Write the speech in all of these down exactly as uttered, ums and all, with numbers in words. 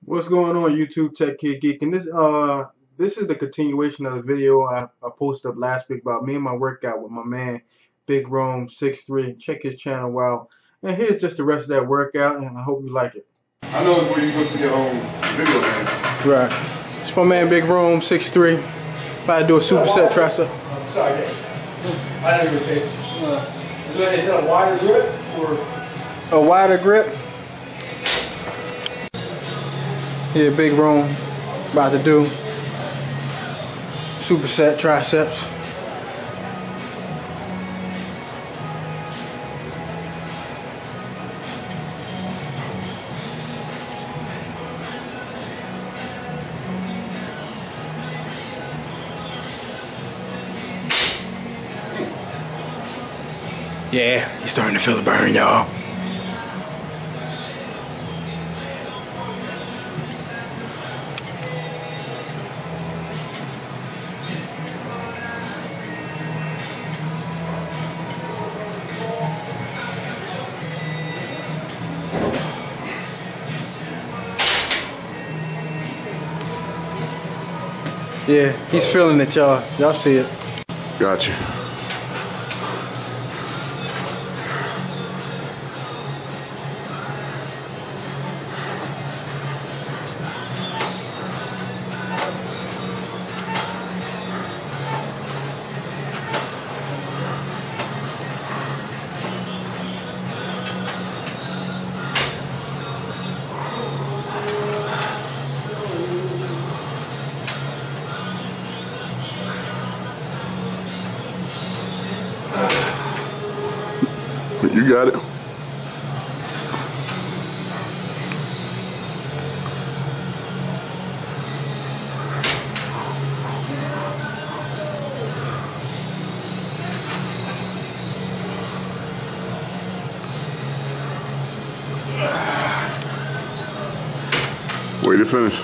What's going on, YouTube? Tech Kid Geek, and this uh this is the continuation of the video I, I posted up last week about me and my workout with my man Big Rome six three. Check his channel out, and here's just the rest of that workout, and I hope you like it. I know it's where you go to your own video game. Right. It's my man Big Rome six three. About to do a superset tricep. I'm sorry, I didn't even take. Uh, is that a wider grip or a wider grip? Yeah, Big Rome about to do superset triceps. Yeah, he's starting to feel the burn, y'all. Yeah, he's feeling it, y'all. Y'all see it. Gotcha. You got it. Way to finish.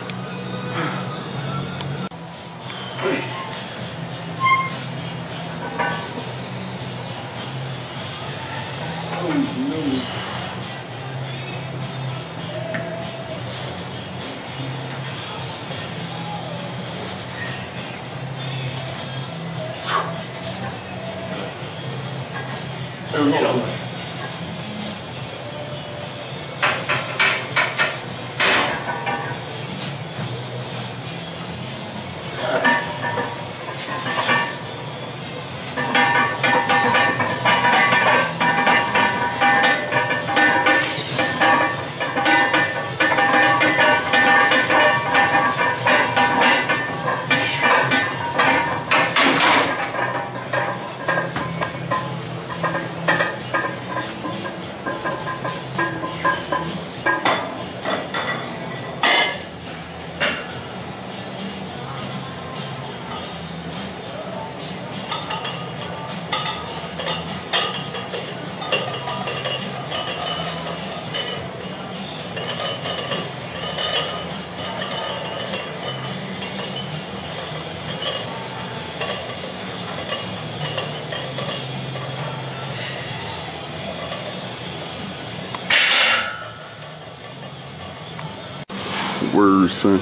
Words, son.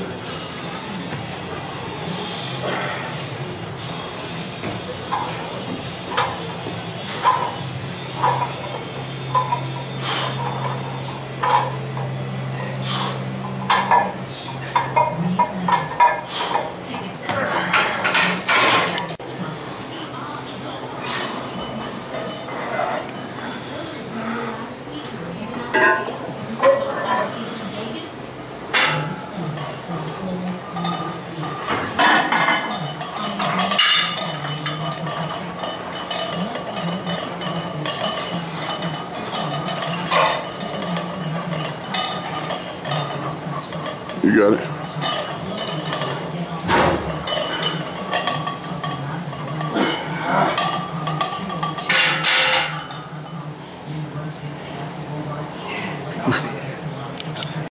You got it.